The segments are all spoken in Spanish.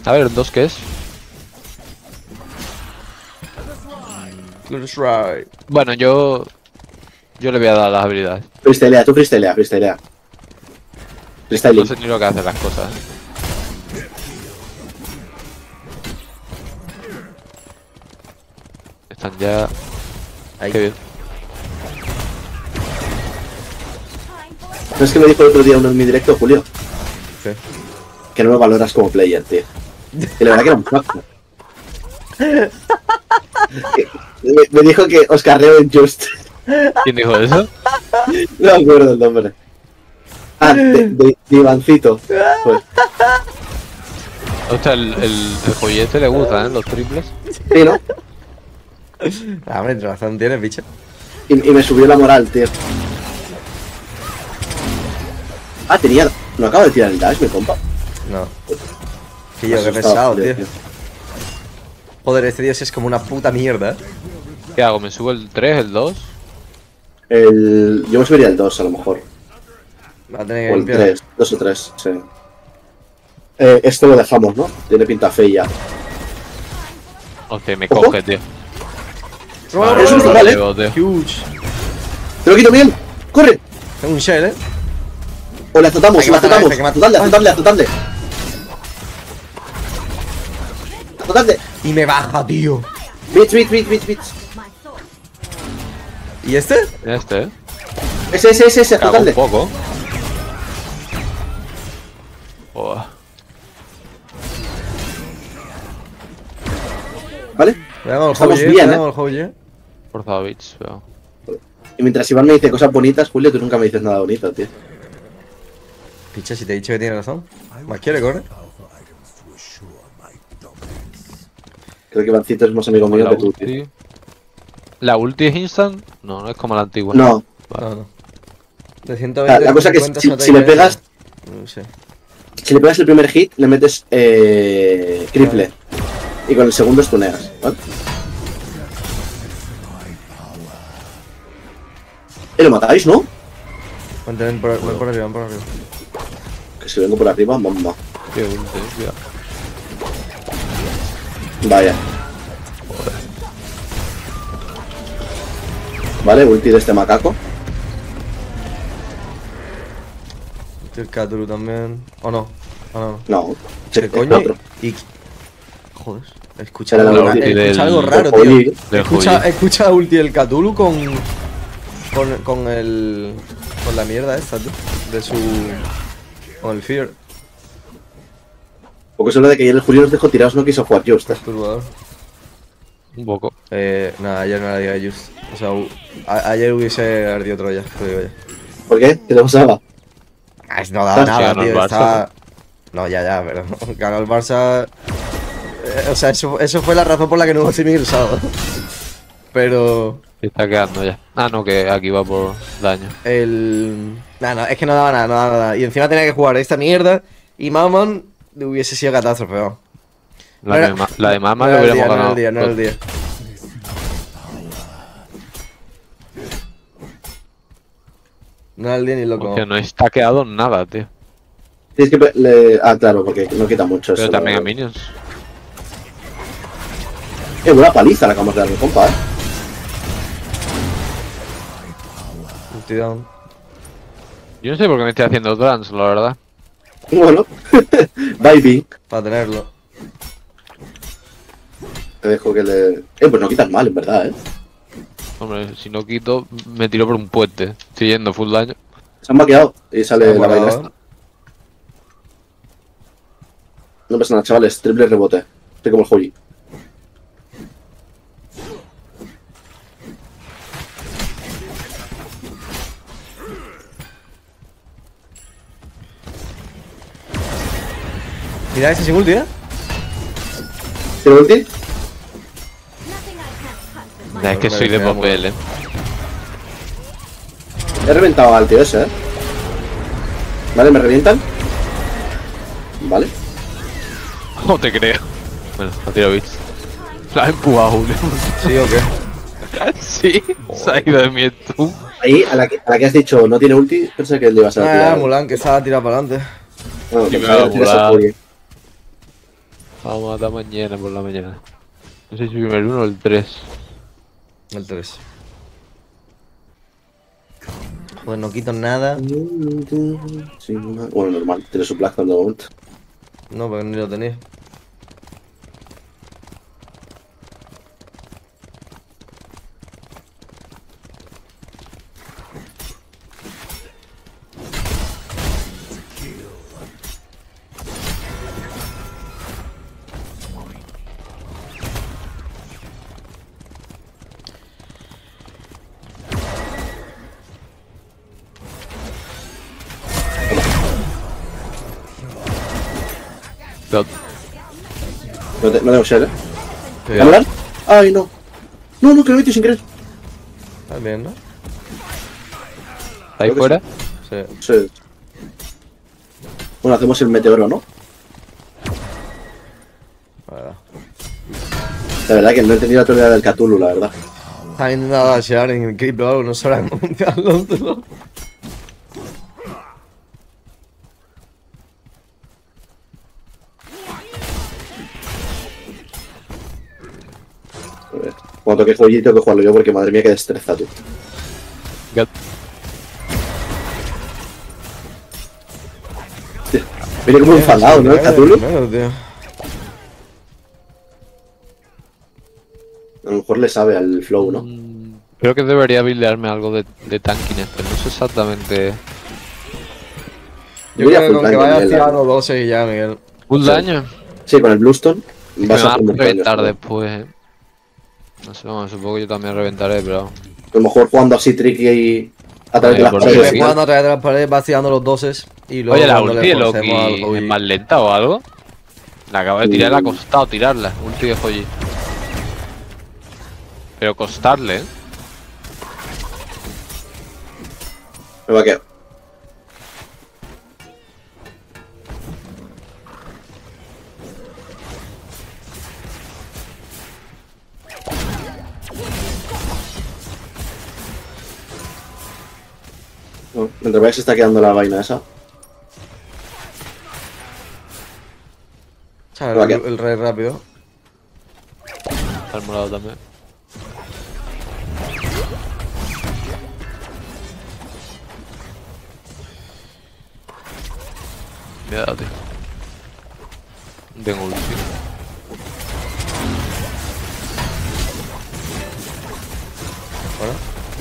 A ver, ¿2 qué es? Let's ride. Bueno, yo le voy a dar las habilidades. Freestelea, tú freestelea. No Freestyling. sé ni lo que hacen las cosas. Están ya... Ahí. Qué bien. ¿Sabes qué me dijo el otro día uno en mi directo, Julio? ¿Qué? Que no me valoras como player, tío. Y la verdad que era un flaco. Me dijo que os carreo en Just. ¿Quién dijo eso? No me acuerdo el nombre. Ah, de Ivancito. Pues, Hostia, el joyete le gusta, ¿eh? Los triples. sí, ¿no? Ah, hombre, razón tienes, bicho. Y me subió la moral, tío. Ah, tenía... No acabo de tirar el dash, mi compa. No. Tío, qué pesado, tío. Joder, este tío sí es como una puta mierda, ¿eh? ¿Qué hago? ¿Me subo el 3, el 2? Yo me subiría el 2 a lo mejor. Va a tener que O el limpiar. 3, 2 o 3, sí. Esto lo dejamos, ¿no? Tiene pinta fea. Hostia, me Ojo. coge, tío. Roba, Eso roba, es roba. vale. Llevo, tío. Huge. ¡Te lo quito bien! ¡Corre! Tengo un shell, ¿eh? O le azotamos, Hay que le matar a azotamos. este, hay que matar- Azotadle. Azotadle. Y me baja, tío. Bits. ¿Y este? Este, ¿eh? Ese, Cago un azotadle. poco. Buah. ¿Vale? Veamos el Estamos Hoye, bien, veamos el Hoye. Forzado bits, pero... Y mientras Iván me dice cosas bonitas, Julio, tú nunca me dices nada bonito, tío. Picha, si te he dicho que tiene razón. Más quiere, corre. Creo que Ivancito es más amigo mío La que tú, tío. ulti... ¿La ulti es instant? No, no es como la antigua. No, No, no. De 120 la cosa que 50 si no te le interesa. pegas, No sé. si le pegas el primer hit, le metes triple. Y con el segundo stuneas, ¿vale? Lo matáis, ¿no? Ven por arriba, ven por arriba. Que si vengo por arriba, bomba. Qué ulti, cuidado. Vaya. Vale, ulti de este macaco. Este el Cthulhu también. ¿O no? ¿O no? No, ¿Qué es coño? otro. Y... Joder. Escucha, Era la algo, ulti escucha del- algo raro, del tío. Hoye. Del Escucha, Hoye. escucha la ulti del Cthulhu con el... Con la mierda esta, tío. De su... Con el Fear. Porque es hora de que ayer el Julio nos dejó tirados, no quiso jugar Just. Perturbador. Un poco. Nada, ayer no la diga just. O sea, ayer hubiese ardido Troya, te digo ya. ¿Por qué? ¿Qué le pasaba? No daba Sí, nada, ganó el tío. Barça, Estaba... No, ya, pero ganó el Barça. O sea, eso fue la razón por la que no hubo streaming el sábado. Pero... Se está quedando ya. Ah, no, que aquí va por daño. No, es que no daba nada. Y encima tenía que jugar esta mierda. Y Mammon hubiese sido catástrofe, vamos. La de Mama no que era el hubiéramos día, ganado. no era el día. No era el día ni loco. Hostia, no está quedado nada, tío. Tienes que... Ah, claro, porque no quita mucho Pero eso. también a minions. Buena paliza la acabamos de dar, mi compa, Ulti down. Yo no sé por qué me estoy haciendo trans, la verdad. Bueno, baby. Para tenerlo. Te dejo que le... pues no quitas mal, en verdad, Hombre, si no quito, me tiro por un puente. Estoy yendo full daño. Se han vaqueado y sale Se ha la vaina volado. esta. No pasa nada, chavales, triple rebote. Estoy como el Holy. Mira ese sin ulti, ¿eh? ¿Tiene ulti? Es que soy de papel, eh. He reventado al tío ese, Vale, me revientan. Vale. No te creo. Bueno, ha tirado bits. La ha empujado, Julio. Sí o qué. Sí, se ha ido de mi stun. Ahí, a la que has dicho no tiene ulti, pensé que le ibas a tirar. Mulan, que estaba tirado para adelante. No, Sí, pensaba me que le va a tiras a volar. Holy. Vamos a matar mañana por la mañana. No sé si el 1 o el 3. El 3. Joder, no quito nada. Sí, bueno, normal, tienes su plazo de momento. No, porque ni lo tenía. God. No tengo shell, ¿eh? Sí. ¿Hablar? Ay, no. No, que lo he metido sin querer. Está bien, ¿no? ¿Está ahí Creo que fuera? Sí. Sí. Bueno, hacemos el meteoro, ¿no? La verdad. La verdad que no he entendido la teoría del Cthulhu, la verdad. Está intentando dashear en el creep o algo, no sabrá cómo tirarlo. A ver. Cuando toque joyito tengo que jugarlo yo porque madre mía que destreza tú. God. Viene como enfadado, ¿no? El Cthulhu. Primero, tío. A lo mejor le sabe al flow, ¿no? Creo que debería buildearme algo de tankiness, pero no sé exactamente. Yo Voy a creo que full con que daño, vaya Miguel, tirando 12 y ya, Miguel. ¿Full Sí. daño? Sí, con el Bluestone Me vas va a a hacer mucho reventar daño. después, No sé, bueno, supongo que yo también reventaré, pero. A lo mejor jugando así tricky y a través de las por Sí, Sí, paredes. sí. jugando a través de las paredes, vas tirando los 12 y luego Oye, la cuando ulti le de forcemos al Loki es Hobbit. más lenta o algo. La acabo de tirar, le ha costado tirarla. Ulti de Hoyi. Pero costarle, Me va a quedar. No, mientras veáis se está quedando la vaina esa. Chale, Va que- el rey rápido. Está morado también. Mira, tío. No tengo ulti. Bueno,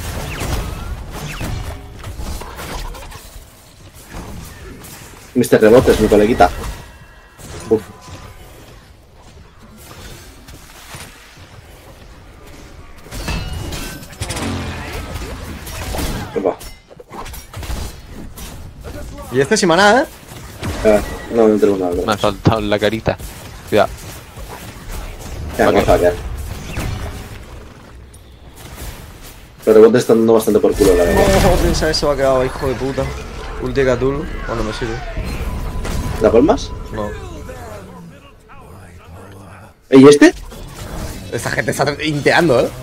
Mr. Rebotes, mi coleguita. Uf. Opa. y este sin maná, ¿eh? No tenemos nada. Me ha ¿verdad? saltado en la carita. Cuidado. Ya, Vale. vamos a quedar. Los rebotes están dando bastante por culo, la verdad. ¿Cómo piensa eso? Ha quedado hijo de puta. Ulti de Cthulhu. Bueno, me sirve. ¿La palmas? No. ¿Y este? Esta gente está inteando, ¿eh?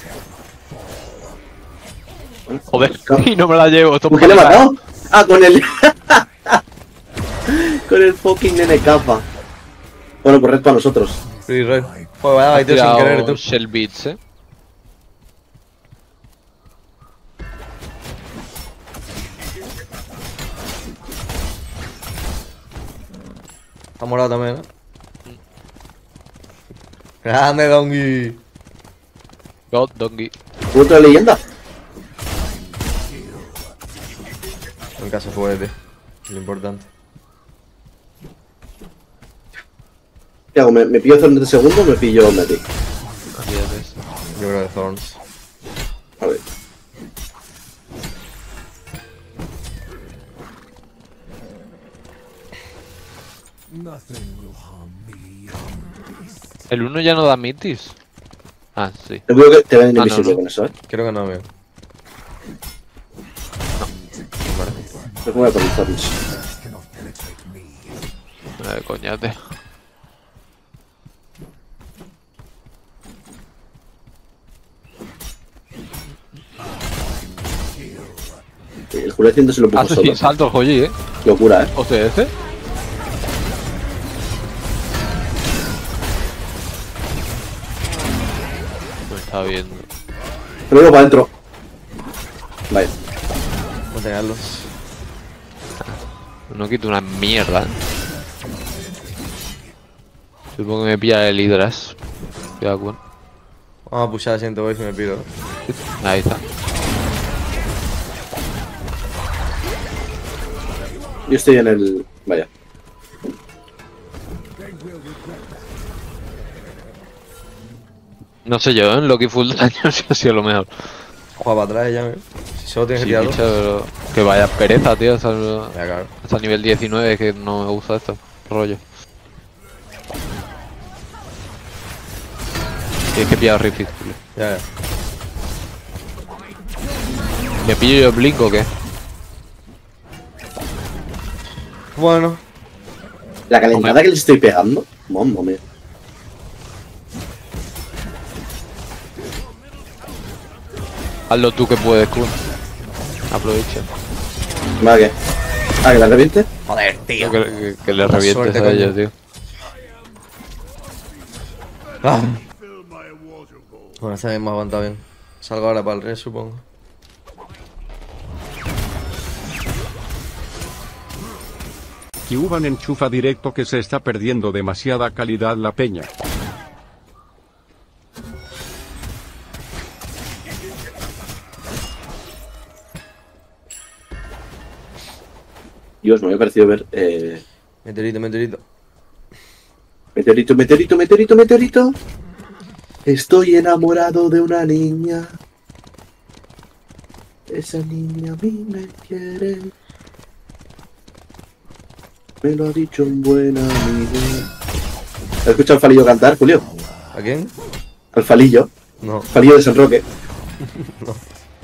Joder, y no me la llevo. Esto ¿Con qué le he matado? Ah, con el... con el fucking nene capa. Bueno, pues red para nosotros. Free red. Joder, vaya, ahí tío, sin querer, tú. Shell Beats, Está morado también, ¿eh? Grande, Dongi. God, Donkey. ¿Otra leyenda? Nunca se puede, tío. Lo importante. ¿Qué hago? ¿Me pillo Zorn de segundo o me pillo Medic? Olvídate eso. Yo creo que Thorns. A ver. El 1 ya no da mitis. Ah, sí. Te digo que te ven no, invisible no. con eso, ¿eh? Creo que no, amigo. Pues me voy a poner Zorns. Coñate. El Julio 100 se lo puso Hace solo. sin salto el Hoyi, Locura, ¿eh? OCS. estaba viendo. Lo digo para adentro. Vaya. Vamos a tenerlos. No quito una mierda. Supongo que me pilla el Hydras. Cuidado con. Vamos a pushar, siento, voy si me piro. Ahí está. Yo estoy en el... Vaya. No sé yo, en Loki full daño ha sido lo mejor. Juega para atrás ya, ¿eh? Si solo tienes Sí, que tirarlo. picha, pero que vaya pereza, tío. Hasta, Ya, claro. hasta nivel 19 que no me gusta esto. Rollo. Tienes que pillar Rift. Ya, ya. ¿Me pillo yo el Blink o qué? Bueno. La calentada que les estoy pegando. Mamma mía. Hazlo tú que puedes, Kun. Aprovecha. Vale, ¿qué? Ah, que la reviente. Joder, tío. Que le revientes suerte, a coño. ellos, tío. Ah. Bueno, esta vez me ha aguantado bien. Salgo ahora para el rey, supongo. Cuban enchufa directo que se está perdiendo demasiada calidad la peña. Dios, me había parecido ver... Meteorito, meteorito. Meteorito, meteorito, meteorito, meteorito. Estoy enamorado de una niña. Esa niña a mí me quiere. Me lo ha dicho un buen amigo. ¿Has escuchado al Falillo cantar, Julio? ¿A quién? Al Falillo. No. Falillo de San Roque. No.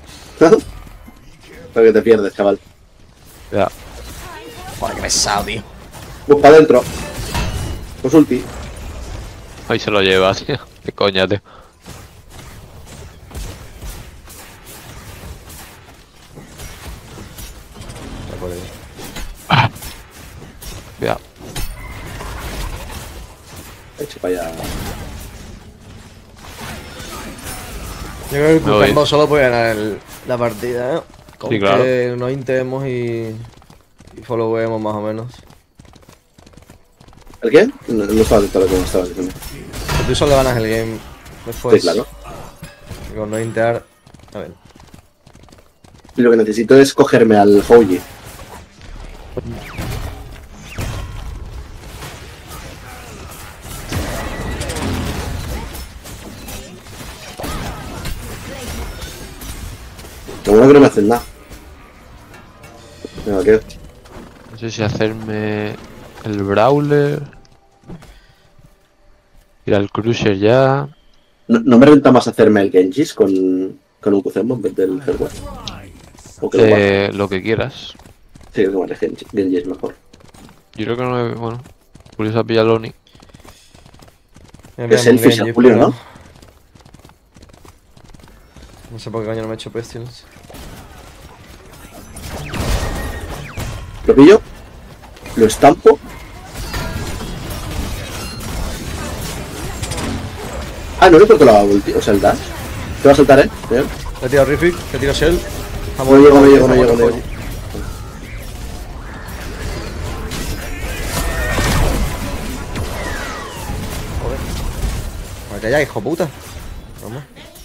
Para que te pierdes, chaval. Ya. Joder, qué pesado, tío. Pues para adentro. Pues ulti. Ahí se lo lleva, tío. Qué coña, tío. Ya por ahí. Cuidado. Eche para allá. Yo creo que Me voy. Cucambo solo puede ganar la partida, ¿eh? Con Sí, claro. que nos intemos y followemos más o menos. ¿El qué? No estaba atento a lo que me estabas diciendo. Que tú solo ganas el game después. Sí, claro. Y con no intear. A ver. Y lo que necesito es cogerme al Hoji. Lo bueno que no me hacen nada. Venga, ¿qué? No sé si hacerme el Brawler. Ir al Cruiser ya. ¿No me renta más hacerme el Genjis con un Kuzenbo en vez del Hellware? ¿O que lo guardo? Lo que quieras. Sí, creo que Genji es mejor. Yo creo que no me... Bueno. Curiosa pilla Loni. Es Selfish el Julio, ¿no? No sé por qué coño no me he hecho Pestilence. Lo pillo. Lo estampo. Ah, no le toco la ulti, o sea, el dash. Te va a saltar, Bien. Le he tirado Rific, le he tirado Shell. No llego, no llego, no llego, no llego. Vete ya, hijo puta. Vamos.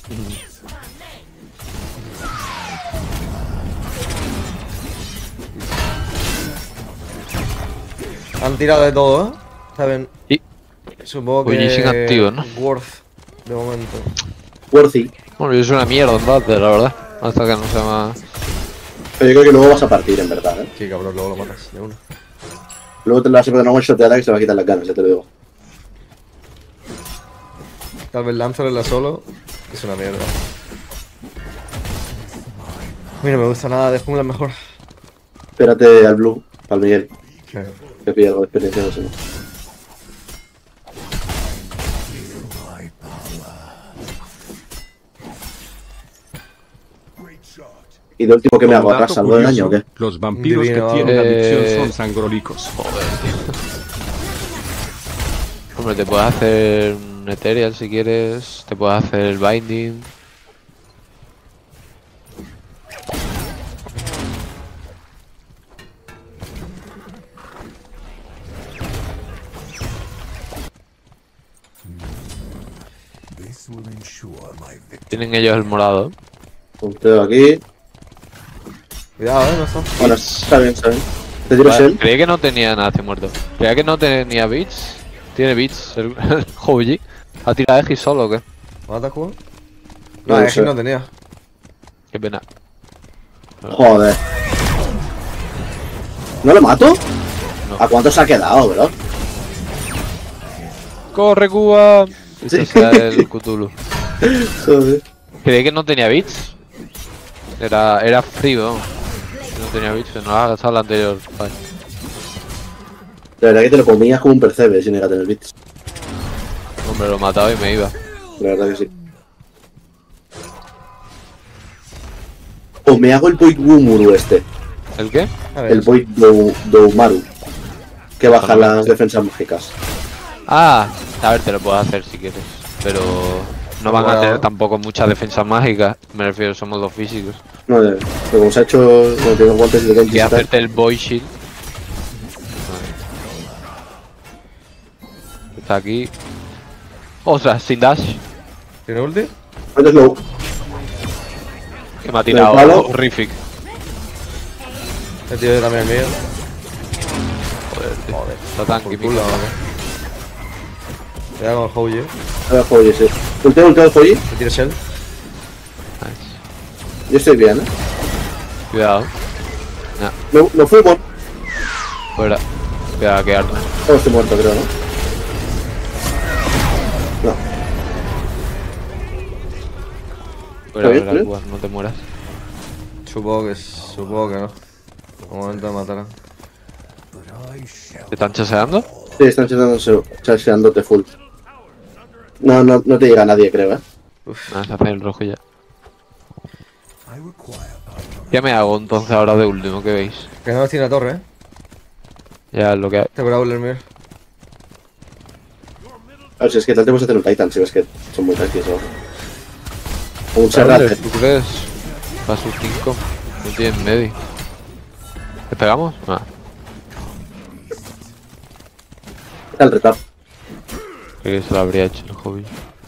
Han tirado de todo, ¿eh? ¿Saben? Y... Supongo Oye, sin que... activo, ¿no? Worth, de momento. Worthy. Bueno, yo soy una mierda en Battle, la verdad. Hasta que no sea más... Pero yo creo que luego vas a partir, en verdad, Sí, cabrón, luego lo matas de una. Luego te lo vas a poner una one shot de ataque y se va a quitar las ganas, ya te lo digo. Tal vez lanzarla solo es una mierda. Mira, no me gusta nada de jungla mejor. Espérate al blue, al Miguel. Que pilla algo de experiencia, no sé. Y de último que me hago Como acá, dato ¿salvo de daño o qué? curioso, los vampiros Divino, que tienen adicción eh, son sangrolicos. Hombre, te puedes hacer... un Ethereal si quieres. Te puedes hacer el Binding. Tienen ellos el morado. Punteo aquí. Cuidado, no está. Bueno, está bien, está bien. Te tiro Vale, Shell. creí que no tenía nada, estoy muerto. Creía que no tenía bits. Tiene bits el Houji. ¿Ha tirado X solo o qué? ¿Mata juego? No No, lo es sé. que no tenía. Qué pena. Joder. ¿No lo mato? No. ¿A cuánto se ha quedado, bro? ¡Corre, Cuba! Sí. Esto será el Cthulhu. Joder. Creí que no tenía bits. Era frío. No tenía bits, no lo ha gastado el anterior. Vale. La verdad que te lo comías como un percebe sin llegar a tener bits. Hombre, lo mataba y me iba. La verdad que sí. O me hago el Void Wumuru este. ¿El qué? A ver, El Void Doumaru. Que baja las defensas mágicas. Ah, a ver, te lo puedo hacer si quieres. Pero no van a Bueno. tener tampoco muchas defensas mágicas. Me refiero, somos dos físicos. No, pero como se ha hecho. Como tiene guantes y de Genji Y y tal. hacerte el Void Shield. Está aquí. Ostras, sin dash. ¿tiene ulti? Antes lo. Que me ha palo. tirado Rifik. He tirado yo también el mío. Joder, tío. Está tan Por químico. culo, vale. Cuidado con el Houji. A ver, Joyi, sí. Ulteo el Joyi. ¿Te tira Shell? Nice. Yo estoy bien, Cuidado. No fumo. Fuera. Cuidado, que arma. Oh, estoy muerto, creo, ¿no? No. Fuera, bien, fuera, bien. Cuba, no te mueras. Supongo que no. Un momento me matarán. ¿Te están chaseando? Sí, están chaseándote full. No te llega nadie, creo, Nada, se hace el rojo ya. ¿Qué me hago entonces ahora de último? ¿Qué veis? Que no tiene la torre, Ya es lo que hay. Te curado el mío. A ver, si es que tal te puedes hacer un Titan, si ves que son muy tanques o o un Vale, Serrate. ¿tú crees? Va sus 5. No tienen medio. ¿Le pegamos? Ah, El retard. creo que se lo habría hecho el hobby.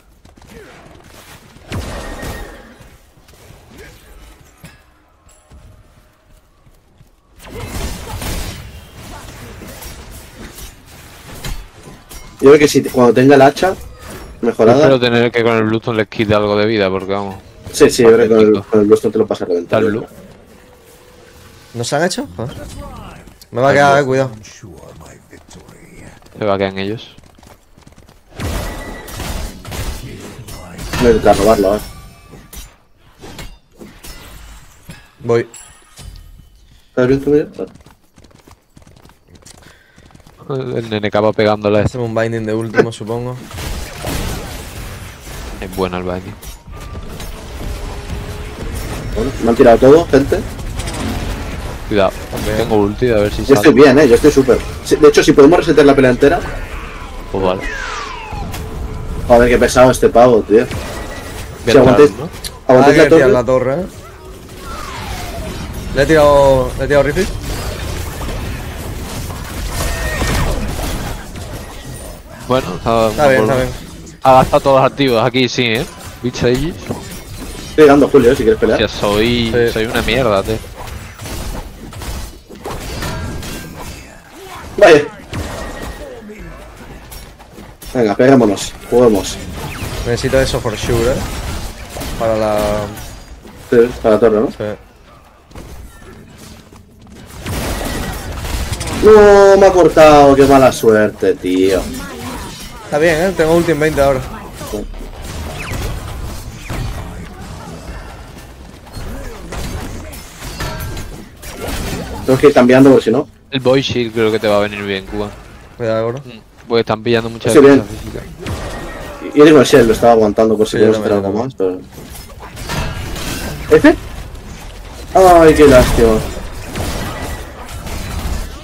Yo creo que si cuando tenga el hacha mejorada. Espero tener que con el Bluetooth les quite algo de vida, porque vamos. Sí, yo creo que con el Bluestone te lo pasa a reventar. Está el Blue. ¿No se han hecho? Joder. Me va a quedar, cuidado. Se va a quedar en ellos. No intentar robarlo, Voy. ¿Estás bien tú, mira? Vale. El nene acaba pegándole. Hacemos un binding de último, supongo. Es bueno el binding. Bueno, me han tirado todo, gente. Cuidado. También. Tengo ulti, a ver si Yo sale. estoy bien, yo estoy súper. Sí, de hecho, si podemos resetear la pelea entera. Pues vale. Joder, qué pesado este pavo, tío. Voy Si a entrar, aguantéis, ¿no? aguantéis que la tirar torre. la torre. Le he tirado Riffy. Bueno, Está bien, está bien. Ha gastado todos los activos aquí, sí, Bitch Aegis. Estoy llegando, Julio, si quieres pelear. Hostia, soy Sí. una mierda, tío. Vaya. Venga, peguémonos, juguemos. Necesito eso for sure, Para la... Sí, para la torre, ¿no? Sí. No, me ha cortado, qué mala suerte, tío. Está bien, Tengo ulti en 20 ahora. Tengo que ir cambiando porque si no. El Boy Shield creo que te va a venir bien, Cuba. Cuidado ahora. Porque están pillando mucha Sí, defensa bien. física. Y con el Shell lo estaba aguantando por si Sí, queremos yo hacer también, algo más, pero. ¿F? Ay, qué lástima.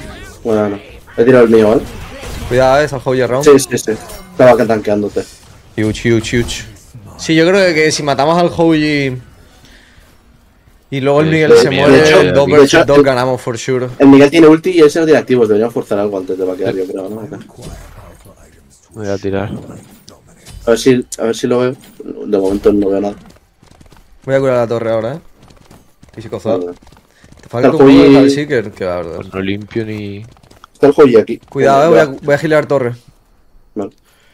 Bueno, he tirado el mío, ¿vale? Cuidado, es al Houji round. Sí. Estaba tanqueándote. Huge. Sí, yo creo que si matamos al Hoji y luego el Sí, Miguel sí, se Miguel, muere, de hecho, 2 de vs hecho, 2 ganamos for sure. El Miguel tiene ulti y ese es de activos. Deberíamos forzar algo antes de vaquear, yo creo, ¿no? Acá. Me voy a tirar. A ver si lo veo. De momento no veo nada. Voy a curar la torre ahora, Y si cozo. Vale. Te falta un Está el juego de Hoji- Hellseeker, que la verdad. Pues no limpio ni. Está el Hoyi aquí. Cuidado, Vale, voy a gilear torre. Vale.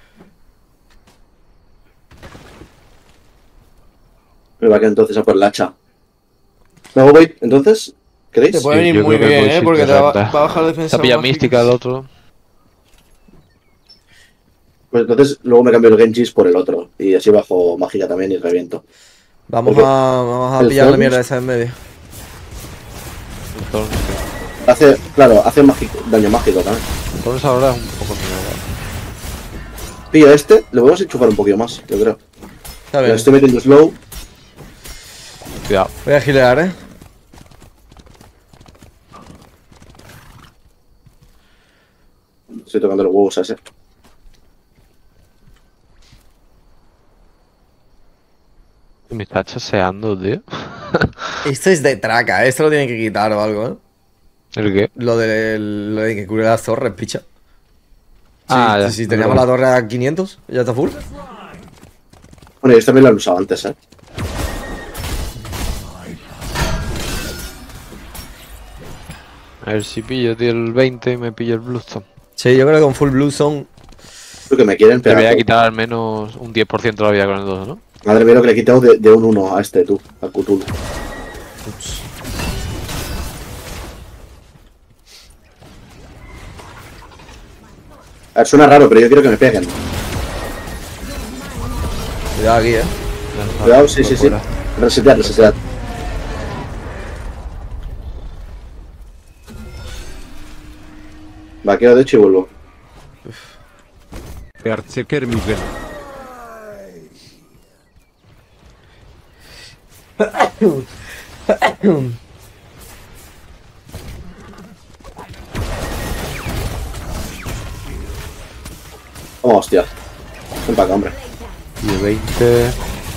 Me va a quedar entonces a por el hacha. ¿Me voy entonces? ¿Queréis? Te puede Sí, venir yo muy creo que bien, Void sí porque te te va renta. a bajar la defensa. Se pilla más mística el física. otro. Pues entonces luego me cambio el Genjis por el otro. Y así bajo mágica también y reviento. Vamos Porque a el pillar la Thorns- mierda esa en medio. Entonces, Hace daño mágico también. entonces ahora es un poco mierda. Pillo este, le podemos enchufar un poquito más, yo creo. Está Le bien. estoy metiendo slow. Cuidado. Voy a gilear, Estoy tocando los huevos a ese. Me está chaseando, tío. Esto es de traca, esto lo tienen que quitar o algo, ¿El qué? Lo de que cubre las torres, picha. Ya. Si teníamos la torre a 500, ya está full. Bueno, y esto también lo he usado antes, A ver si pillo, tío, el 20 y me pillo el Bluestone. Sí, yo creo que con full blue zone. Creo que me quieren Te voy pegar. a quitar al menos un 10% de la vida con el 2, ¿no? Madre mía, lo que le he quitado de un 1 a este, tú, al Cthulhu. A ver, suena raro, pero yo quiero que me peguen. Cuidado aquí, Cuidado, sí. Resetear. Vaqueo de hecho y vuelvo. Berserker Miguel. Vamos, hostia. Ven para acá, hombre. Y el 20.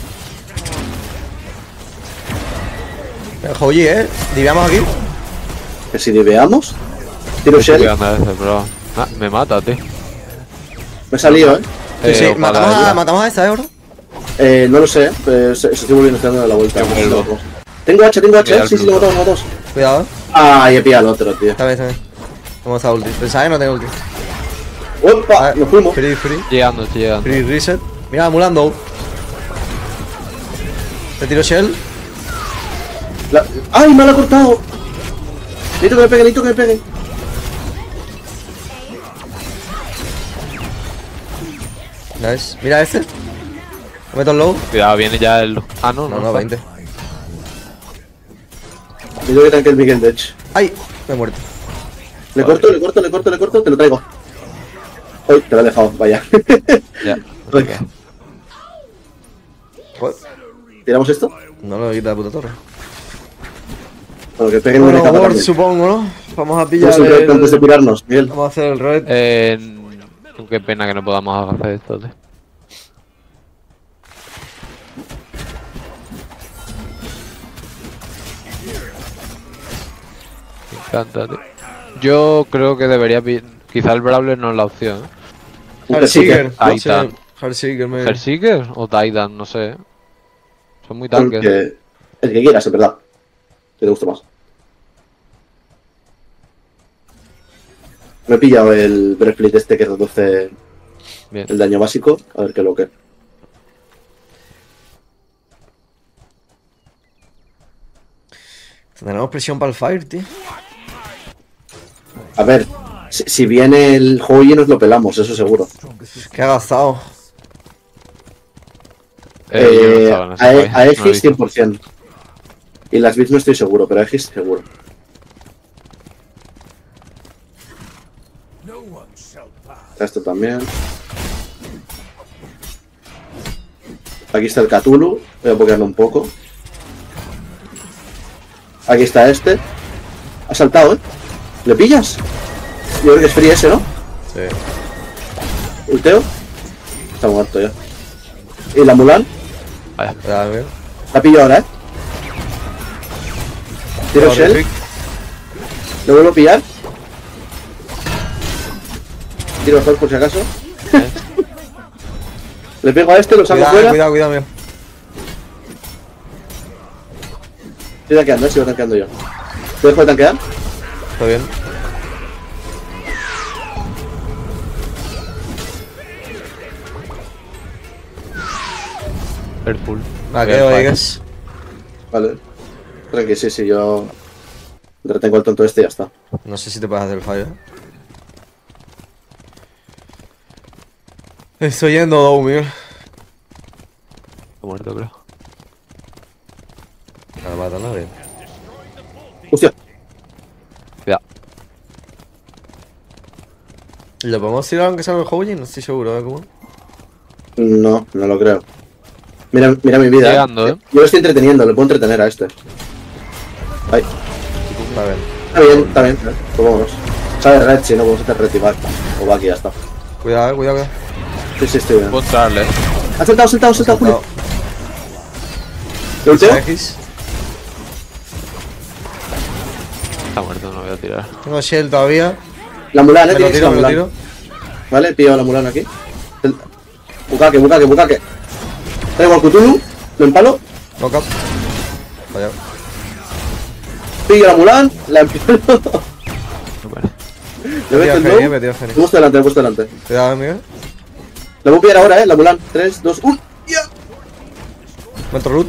Oye, diviamos aquí. Que si diveamos. Tiro Estoy shell. pegando a ese, pero. Me mata, tío. Me he salido, Sí, ojalá, matamos a esa, bro. No lo sé, se estoy volviendo a dar la vuelta. Yo vuelvo. Tengo H. Mira Sí, el lo matamos. Cuidado, Ay, he pillado al otro, tío. Está bien. Vamos a ulti. Pensaba que no tengo ulti. ¡Opa! Nos fuimos. Free. Estoy llegando. Free reset. Mira, Mulando. Te tiro shell. ¡Ay, me lo ha cortado! Necesito que me pegue. Nice. Mira este. Lo meto en low. Cuidado, viene ya el. Ah, no, No, 20. Necesito que tanque el Miguel, de hecho. ¡Ay! Me he muerto. Le corto, te lo traigo. Uy, te lo he dejado, vaya. Ya. Uy. Joder, ¿Tiramos esto? no lo quita la puta torre. Bueno, que peguen Bueno, una capa Ward, también. supongo, ¿no? Vamos a pillar Vamos a ver antes de el... tirarnos, Miguel. Vamos a hacer el red. Qué pena que no podamos hacer esto, tío. Me encanta, tío. Yo creo que debería. Quizá el Brawler no es la opción, ¿eh? Heartseeker. Titan. Heartseeker, me... ¿Hellseeker o Titan? No sé. Son muy tanques. El que quieras, en verdad. Que te guste más. Me he pillado el breastplate este que reduce Bien. el daño básico. A ver qué es lo que. Tenemos presión para el fire, tío. A ver, si viene el juego y nos lo pelamos, eso seguro. ¿Qué ha gastado? Yo no estaba en ese país, A no he Aegis visto. 100%. Y las bits no estoy seguro, pero Aegis seguro. Esto también. Aquí está el Cthulhu. Voy a pokearlo un poco. Aquí está este. Ha saltado, ¿eh? ¿Le pillas? Yo creo que es free ese, ¿no? Sí. Ulteo. Está muerto ya. Y la Mulan. Vaya. Cuidado, Miguel. La pillo ahora, Tiro Cuidado, Shell. Rick. Lo vuelvo a pillar. Tiro mejor por si acaso. Le pego a este, lo saco Cuidado, fuera. cuidado, cuidado, Miguel. Estoy tanqueando, sigo tanqueando yo. ¿Te dejo de tanquear? Está bien. El full. Va, que oigas. Vale. Tranqui, sí, yo retengo el tonto este y ya está. No sé si te puedes hacer el fallo. Estoy yendo, Dow, Miguel. Está muerto, creo. Nada, mátala, bien. Hostia. Cuidado. ¿Le podemos tirar aunque sea el Hojin? No estoy seguro, ¿eh? ¿Cómo? No lo creo. Mira mi vida. Llegando, Yo lo estoy entreteniendo, le puedo entretener a este. Ahí. Está bien. Está bien. Pues vámonos. ¿Sabes red? Si no, podemos hacer red y back. O back y ya está. Cuidado, cuidado. Sí, estoy bien. Puedo entrarle. Ha saltado, Julio. ¿Le ulteo? X. Está muerto, no voy a tirar. Tengo Shell todavía. La Mulan, Me lo tienes tiro, la me lo Mulan. tiro. Vale, pillo la Mulan aquí. Bukake. Traigo al Cthulhu, lo empalo, Knock up. Vaya. pillo la Mulan, la empalo. Vale. Le meto el Me low. tiro Geni. Me he puesto delante. Cuidado, Miguel. La voy a pillar ahora, la Mulan. 3, 2, 1. ¡Ya! Meto root.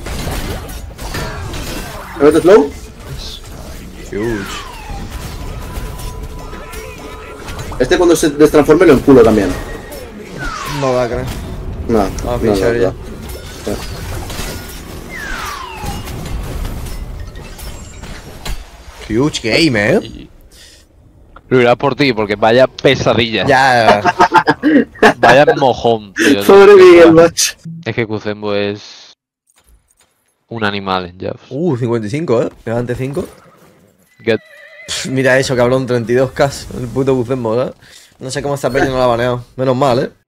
Me meto slow. Huge. Este cuando se destransforme lo empulo también. No da, creo. No, Ah, pinchar ya. Huge game, Y... Lo irá por ti, porque vaya pesadilla. Ya. Vaya mojón, tío. Pobre Miguel, macho. Es que Kuzembo es un animal en Jabs. 55, Levante 5. Get. Mira eso, cabrón, 32k. El puto Bucembo, ¿verdad? No sé cómo esta peña no la ha baneado. Menos mal,